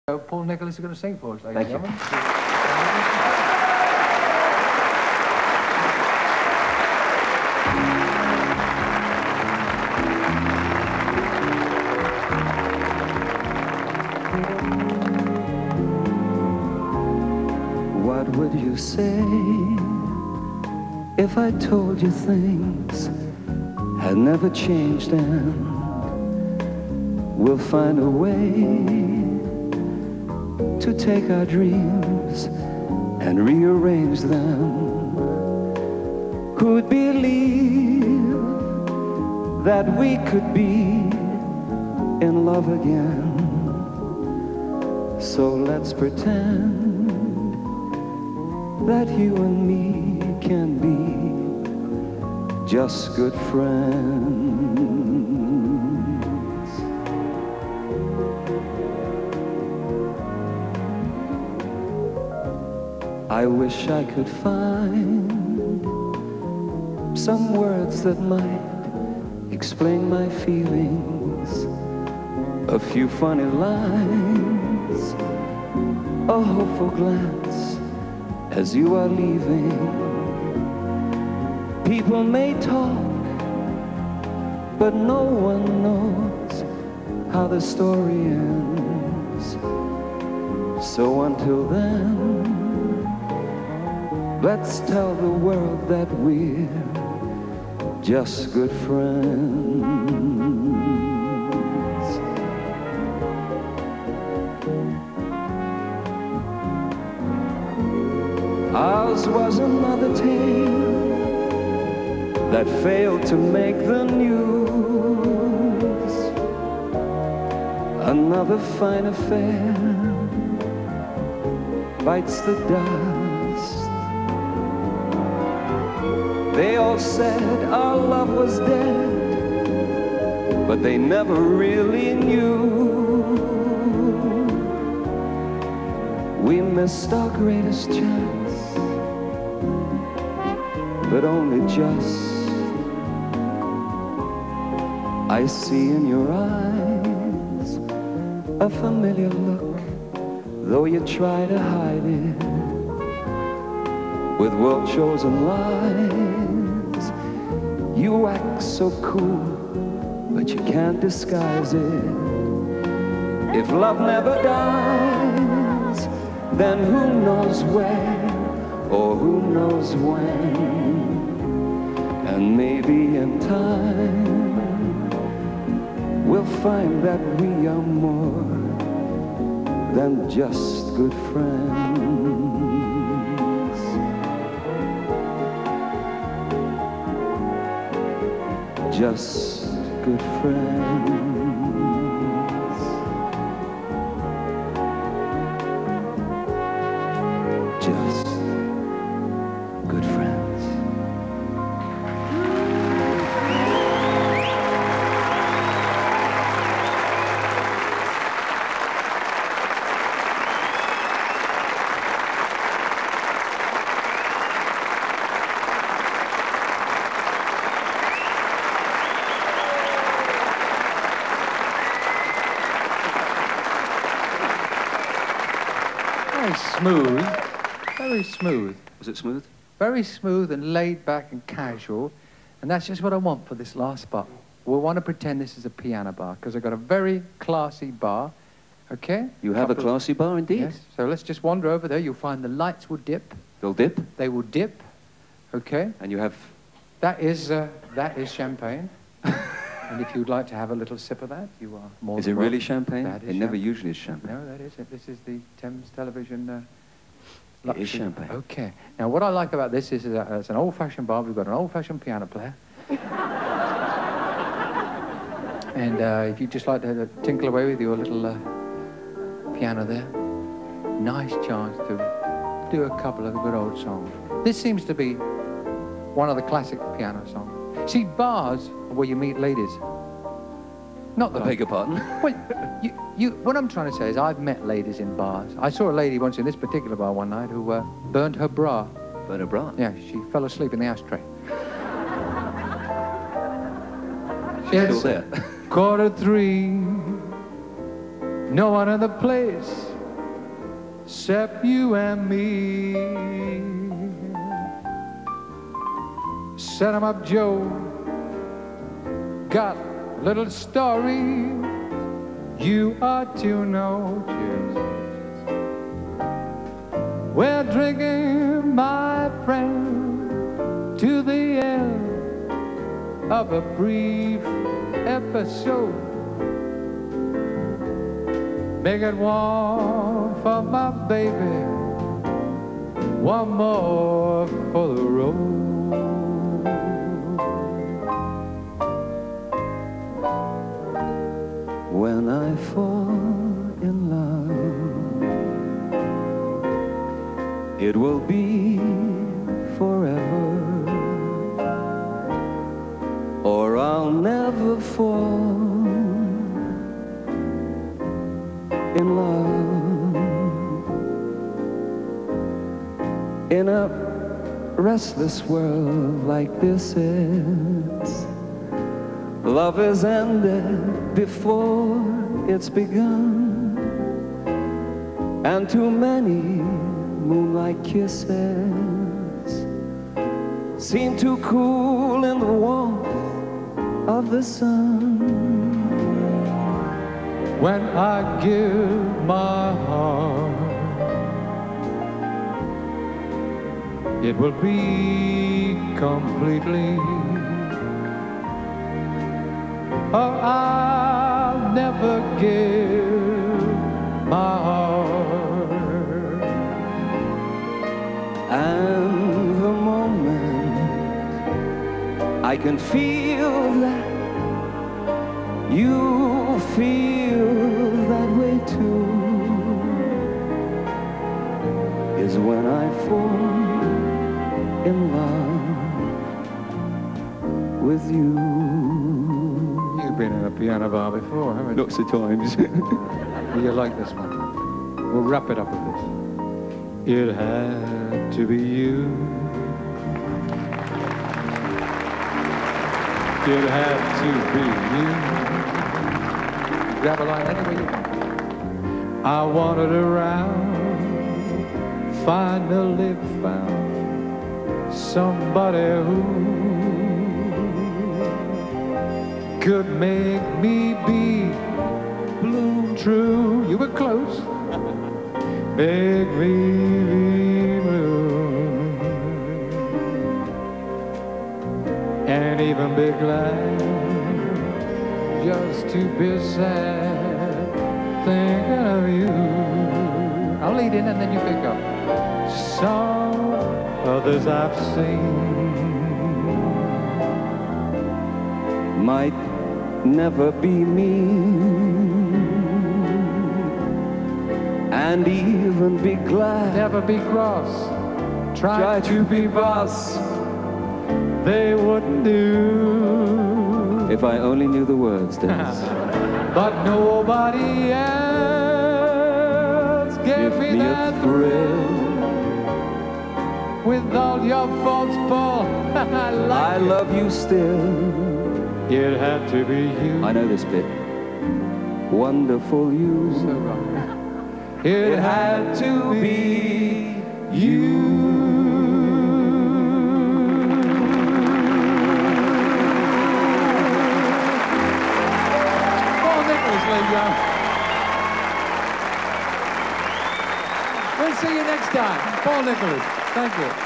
Paul Nicholas is going to sing for us, ladies and gentlemen. What would you say if I told you things had never changed and we'll find a way to take our dreams and rearrange them? Who'd believe that we could be in love again? So let's pretend that you and me can be just good friends. I wish I could find some words that might explain my feelings, a few funny lines, a hopeful glance as you are leaving. People may talk, but no one knows how the story ends. So until then, let's tell the world that we're just good friends. Ours was another tale that failed to make the news, another fine affair bites the dust. They all said our love was dead, but they never really knew. We missed our greatest chance, but only just. I see in your eyes a familiar look, though you try to hide it with well-chosen lies. You act so cool, but you can't disguise it. If love never dies, then who knows where or who knows when? And maybe in time we'll find that we are more than just good friends. Just good friends. Just good friends. Very smooth, very smooth. Was it smooth? Very smooth and laid back and casual. And that's just what I want for this last spot. We want to pretend this is a piano bar, because I've got a very classy bar, okay? You have a classy bar indeed. Yes, so let's just wander over there. You'll find the lights will dip. They'll dip? They will dip, okay? And you have... That is champagne. And if you'd like to have a little sip of that, you are more Is than it welcome. really champagne? That is It never champagne. usually is champagne. No, that isn't. This is the Thames Television It luxury. is champagne. Okay. Now, what I like about this is that it's an old-fashioned bar. We've got an old-fashioned piano player. And if you'd just like to tinkle away with your little piano there, nice chance to do a couple of good old songs. This seems to be one of the classic piano songs. See, bars are where you meet ladies. Not that I beg your pardon? Well, what I'm trying to say is I've met ladies in bars. I saw a lady once in this particular bar one night who burned her bra. Burned her bra? Yeah, she fell asleep in the ashtray. She's still there. 3:15. No one in the place. except you and me. Set 'em up, Joe. Got a little story you ought to know. Cheers. We're drinking, my friend, to the end of a brief episode. Make it warm for my baby, one more for the road. When I fall in love, it will be forever, or I'll never fall in love. In a restless world like this is, love is ended before it's begun, and too many moonlight kisses seem too cool in the warmth of the sun. When I give my heart, it will be completely. Oh, I'll never give my heart. And the moment I can feel that you feel that way too is when I fall in love with you. You've been in a piano bar before, haven't you? Lots of times. You like this one? We'll wrap it up with this. It had to be you. It had to be you. Grab a line any way you can. I wandered around, finally found somebody who could make me be blue true. You were close. Make me be blue, and even be glad just to be sad thinking of you. I'll lead in and then you pick up. Some others I've seen might never be me, and even be glad. Never be cross. Try to be boss. They wouldn't do. If I only knew the words, Dennis. But nobody else gave me that thrill. With all your faults, Paul, I love you still. It had to be you. I know this bit. Wonderful you. So wrong. It had to be you. Paul Nicholas, ladies and gentlemen. We'll see you next time. Paul Nicholas. Thank you.